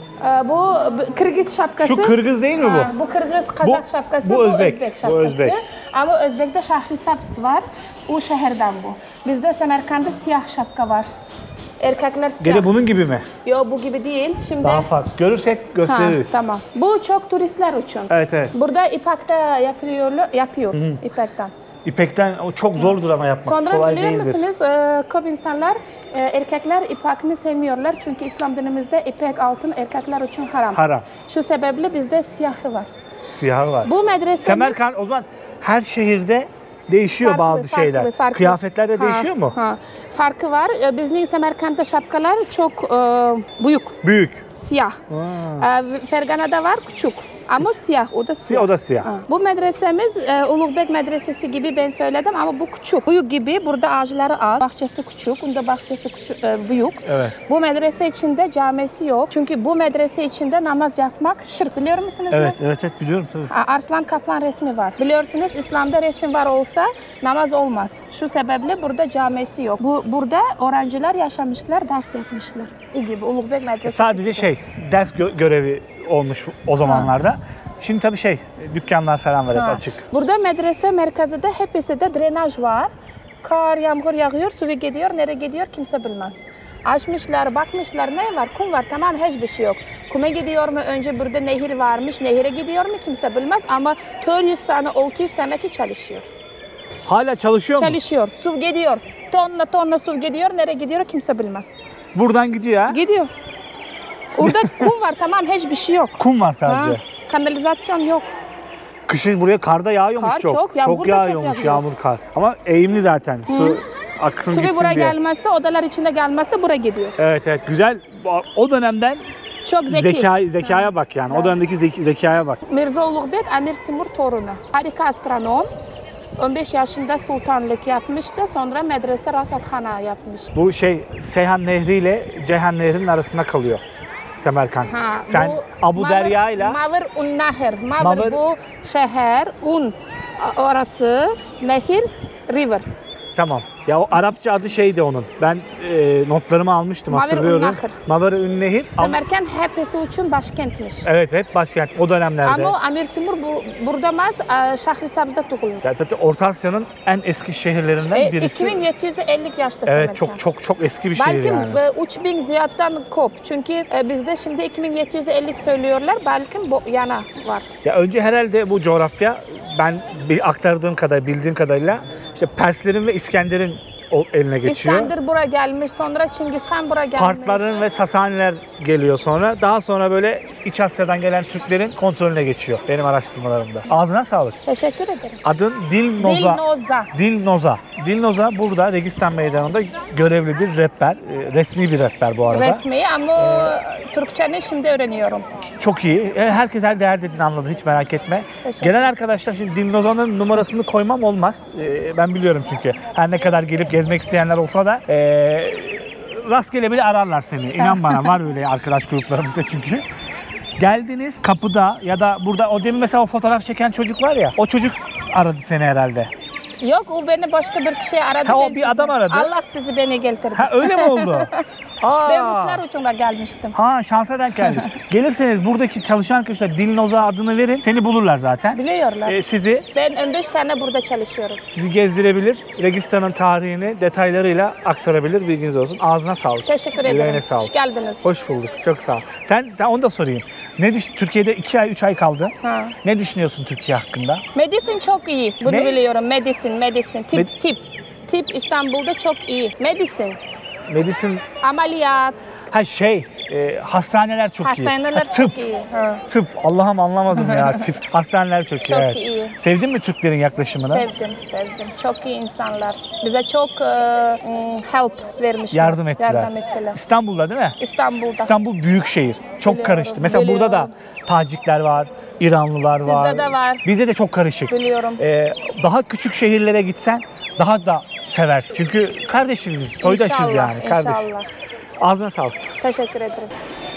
Bu Kırgız şapkası. Şu Kırgız değil mi bu? Bu Kırgız, Kazak şapkası, bu bu Özbek. Özbek Bu şapkası. Özbek. Ama Özbek'te Şahrisabz var. O şehirden bu. Bizde Semerkant'ta siyah şapka var. Erkekler siyah. Gene bunun gibi mi? Yok bu gibi değil. Şimdi Daha farklı. Görürsek gösteririz. tamam. Bu çok turistler için. Evet. Burada ipekte yapıyor ipekten. İpekten o çok zordur ama yapmak. Sonra Kolay biliyor değildir. musunuz çok insanlar erkekler ipekini sevmiyorlar çünkü İslam dinimizde ipek altın erkekler için haram. Haram. Şu sebeple bizde siyahı var. Siyahı var. Bu medresemiz Semerkant o zaman her şehirde değişiyor bazı şeyler. farklı. Kıyafetler de değişiyor mu? Farkı var. Bizim Semerkant'ta şapkalar çok büyük. Büyük. Siyah. Fergana'da var küçük. Ama siyah. O da siyah. O da siyah. Bu medresemiz Ulubek Medresesi gibi ben söyledim ama bu küçük. Büyük gibi burada ağaçları az. Bahçesi küçük. Onda bahçesi küçük, büyük. Evet. Bu medrese içinde camisi yok. Çünkü bu medrese içinde namaz yapmak şirk biliyor musunuz? Evet biliyorum tabii. Arslan Kaplan resmi var. Biliyorsunuz İslam'da resim var olsa namaz olmaz. Şu sebeple burada camisi yok. Burada öğrenciler yaşamışlar, ders yapmışlar. O gibi Ulubek Medresesi. Sadece ders görevi olmuş o zamanlarda. Şimdi tabii dükkanlar falan var hep açık. Burada medrese merkezinde hepsi de drenaj var. Kar, yağmur yağıyor, su gidiyor. Nereye gidiyor kimse bilmez. Açmışlar, bakmışlar ne var? Kum var tamam hiçbir şey yok. Kuma gidiyor mu? Önce burada nehir varmış. Nehire gidiyor mu? Kimse bilmez ama 400 sene, 600 seneki çalışıyor. Hala çalışıyor mu? Çalışıyor. Su gidiyor. Tonla su gidiyor. Nereye gidiyor kimse bilmez. Buradan gidiyor ha? Gidiyor. Orada kum var tamam hiçbir şey yok. Kum var sadece. Kanalizasyon yok. Kışın buraya karda yağıyormuş Kar çok, yağmur da çok yağıyormuş yağıyor. yağmur kar. Ama eğimli zaten. Su aksın Su gitsin buraya diye. gelmezse, odalar içinde gelmezse buraya gidiyor. Evet güzel. O dönemden Çok zeki. zekaya bak yani. O dönemdeki zekaya bak. Mirza Ulug'bek Amir Timur torunu. Harika astronom. 15 yaşında sultanlık yapmıştı. Sonra medrese rasathana yapmış. Bu Seyhan Nehri ile Ceyhan Nehri'nin arasında kalıyor. Semerkant. Ha, Sen bu Abu Derya ile Mavr un Nehir. Mavr- Mavr bu şehir, un orası, Nehir river. tamam. Ya o Arapça adı şeydi onun. Ben notlarımı almıştım, Mavr hatırlıyorum. Unnahir. Mavr Unnahir. Semerkant hepsi için başkentmiş. Evet, hep başkent o dönemlerde. Ama Amir Timur burada maz Şahrisabz'da doğulmuş. Zaten Orta Asya'nın en eski şehirlerinden birisi. 2750 yaşta Evet, Semerkant. çok eski bir şehir Belki yani. 3000 ziyattan kop. Çünkü bizde şimdi 2750 söylüyorlar. Belki bu yana var. Ya önce herhalde bu coğrafya, ben aktardığım kadar, bildiğim kadarıyla işte Perslerin ve İskender'in eline geçiyor. İskender buraya gelmiş, sonra Çingiz Han buraya gelmiş. Partların ve Sasaniler geliyor sonra. Daha sonra böyle İç Asya'dan gelen Türklerin kontrolüne geçiyor benim araştırmalarımda. Ağzına sağlık. Teşekkür ederim. Adın Dilnoza. Dilnoza. Dilnoza. Dilnoza burada Registan Meydanı'nda görevli bir rehber. Resmi bir rehber bu arada. Resmi ama Türkçeni şimdi öğreniyorum. Çok iyi. Herkes her değer dediğini anladı, hiç merak etme. Teşekkür. Gelen arkadaşlar, şimdi Dilnoza'nın numarasını koymam olmaz. Ben biliyorum çünkü. Her ne kadar gelip gezmek isteyenler olsa da rastgele bile ararlar seni. İnan bana, var öyle arkadaş gruplarımızda çünkü. Geldiniz kapıda ya da burada, o demin mesela o fotoğraf çeken çocuk var ya, o çocuk aradı seni herhalde. Yok, o beni başka bir kişiye aradı. Ha, o ben bir sizi- adam aradı. Allah sizi beni getirdi. Ha, öyle mi oldu? Aa. Ben Ruslar için de gelmiştim. Ha, şansa denk geldik. Gelirseniz buradaki çalışan arkadaşlar Dilnoza adını verin. Seni bulurlar zaten. Biliyorlar. Sizi Ben 15 sene burada çalışıyorum. Sizi gezdirebilir, Registan'ın tarihini detaylarıyla aktarabilir, bilginiz olsun. Ağzına sağlık. Teşekkür Yüreğine ederim. sağlık. Hoş geldiniz. Hoş bulduk, çok sağ ol. Sen onu da sorayım. Türkiye'de 2 ay, 3 ay kaldın. Ha. Ne düşünüyorsun Türkiye hakkında? Medicine çok iyi. Bunu Ne? biliyorum. Medicine. Tip İstanbul'da çok iyi. Medicine, Ameliyat. hastaneler çok iyi. Hastaneler Tıp. çok iyi. Ha. Tıp, Allah'ım anlamadım ya. Tıp, hastaneler çok iyi. Çok evet. iyi. Sevdin mi Türklerin yaklaşımını? Sevdim. Çok iyi insanlar. Bize çok help vermişler. Yardım ettiler. İstanbul'da değil mi? İstanbul'da. İstanbul büyük şehir. Çok Biliyorum, karıştı. Mesela burada da Tacikler var, İranlılar var. Sizde de var. Bizde de çok karışık. Biliyorum. Daha küçük şehirlere gitsen daha da seversin. Çünkü kardeşiz, soydaşız İnşallah, yani. Kardeş. İnşallah. Ağzına sağlık. Teşekkür ederim.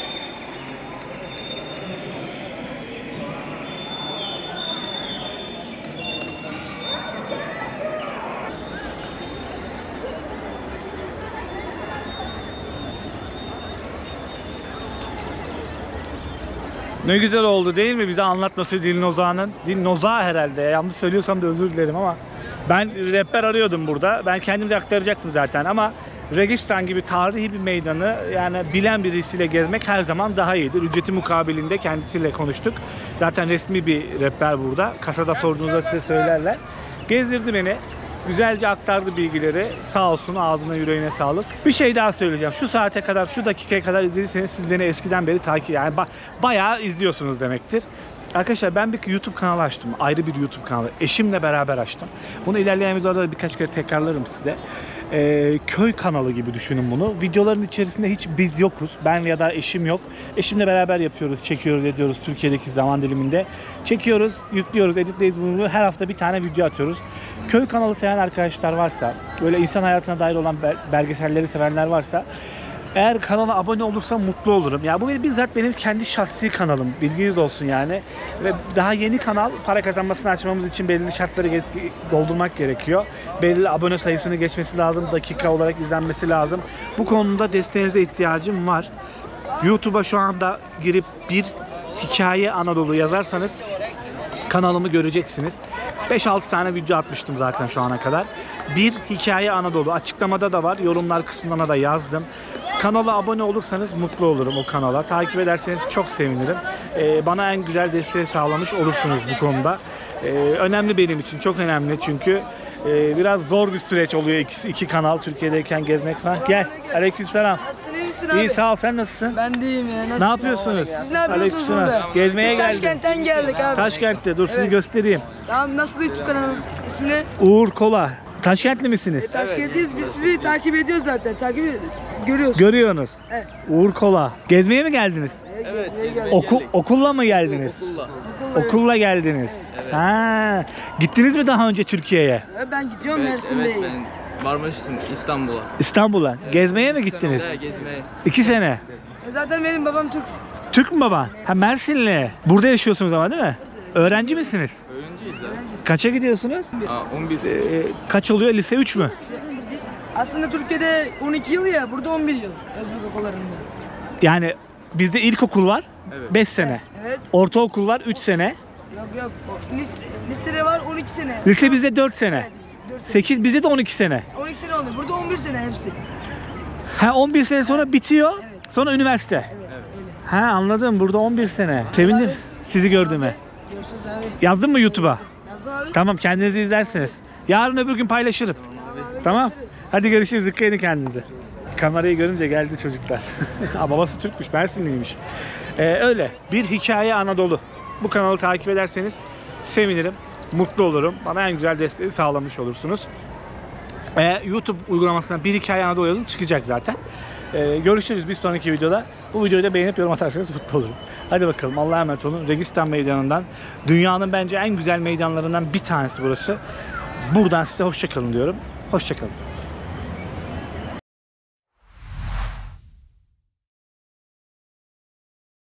Ne güzel oldu değil mi bize anlatması Dilnoza'nın? Dilnoza herhalde. Yanlış söylüyorsam da özür dilerim ama ben rehber arıyordum burada. Ben kendim de aktaracaktım zaten ama Registan gibi tarihi bir meydanı yani bilen birisiyle gezmek her zaman daha iyidir. Ücreti mukabilinde kendisiyle konuştuk. Zaten resmi bir rehber burada. Kasada sorduğunuzda size söylerler. Gezdirdi beni. Güzelce aktardı bilgileri. Sağ olsun, ağzına yüreğine sağlık. Bir şey daha söyleyeceğim. Şu saate kadar, şu dakikaya kadar izlediyseniz siz beni eskiden beri takip, yani bayağı izliyorsunuz demektir. Arkadaşlar ben bir YouTube kanalı açtım. Ayrı bir YouTube kanalı. Eşimle beraber açtım. Bunu ilerleyen videolarda birkaç kere tekrarlarım size. Köy kanalı gibi düşünün bunu. Videoların içerisinde hiç biz yokuz. Ben ya da eşim yok. Eşimle beraber yapıyoruz, çekiyoruz, ediyoruz. Türkiye'deki zaman diliminde. Çekiyoruz, yüklüyoruz, editleyiz bunu. Her hafta bir tane video atıyoruz. Köy kanalı seven arkadaşlar varsa, böyle insan hayatına dair olan belgeselleri sevenler varsa, eğer kanala abone olursam mutlu olurum. Ya bu bizzat benim kendi şahsi kanalım. Bilginiz olsun yani. Ve daha yeni kanal, para kazanmasını açmamız için belirli şartları doldurmak gerekiyor. Belirli abone sayısını geçmesi lazım. Dakika olarak izlenmesi lazım. Bu konuda desteğinize ihtiyacım var. YouTube'a şu anda girip bir hikaye Anadolu yazarsanız kanalımı göreceksiniz. 5-6 tane video atmıştım zaten şu ana kadar. Bir hikaye Anadolu. Açıklamada da var. Yorumlar kısmına da yazdım. Kanala abone olursanız mutlu olurum o kanala. Takip ederseniz çok sevinirim. Bana en güzel desteği sağlamış olursunuz bu konuda. Önemli benim için. Çok önemli çünkü biraz zor bir süreç oluyor iki kanal Türkiye'deyken gezmek falan. Gel. Aleykümselam. Nasılsın, iyi misin abi? İyi, sağ ol. Sen nasılsın? Ben de iyiyim ya. Nasılsın? Ne yapıyorsunuz? Siz ne yapıyorsunuz Aleykümselam. burada? Gezmeye Biz geldim. Taşkent'ten geldik abi. Taşkent'te. Dur sizi Evet. göstereyim. Tamam, nasıl YouTube kanalınız? İsmi ne? Uğur Kola. Taşkentli misiniz? Taşkent'teyiz. Biz sizi takip ediyoruz zaten. Takip ediyoruz. Görüyoruz. Görüyorsunuz. Evet. Uğur Kola. Gezmeye mi geldiniz? Gezmeye geldik. Okulla mı geldiniz? Okulla geldiniz. Ha. Gittiniz mi daha önce Türkiye'ye? Ben gidiyorum Mersin'deyim. Varmıştım İstanbul'a. İstanbul'a. Gezmeye mi gittiniz? Gezmeye. 2 sene. Zaten benim babam Türk. Türk mü baban? Ha, Mersinli. Burada yaşıyorsunuz ama değil mi? Öğrenci misiniz? Öğrenciyiz ya. Kaça gidiyorsunuz? 11. Kaç oluyor? Lise 3 mü? Aslında Türkiye'de 12 yıl ya, burada 11 yıl Özbek okullarında. Yani bizde ilkokul var Evet. 5 sene. Evet. Ortaokul var 3 sene. Yok. Lisede var 12 sene. Lise bizde 4 sene. Evet, 4 sene. 8 bizde de 12 sene. 12 sene oldu. Burada 11 sene hepsi. Ha 11 sene sonra bitiyor. Evet. Sonra üniversite. Evet, öyle. Ha anladım. Burada 11 sene. Sevindim sizi gördüğüme. Görüşürüz abi. Yazdın mı YouTube'a? Yazın abi. Tamam, kendinizi izlersiniz. Yarın öbür gün paylaşırım. Tamam. Hadi görüşürüz. Dikkat edin kendinize. Kamerayı görünce geldi çocuklar. Babası Türkmüş, Mersinliymiş. Öyle. Bir hikaye Anadolu. Bu kanalı takip ederseniz sevinirim. Mutlu olurum. Bana en güzel desteği sağlamış olursunuz. YouTube uygulamasına bir hikaye Anadolu yazın, çıkacak zaten. Görüşürüz bir sonraki videoda. Bu videoyu da beğenip yorum atarsanız mutlu olurum. Hadi bakalım, Allah'a emanet olun. Registan Meydanı'ndan, dünyanın bence en güzel meydanlarından bir tanesi burası. Buradan size hoşça kalın diyorum. Hoşça kalın.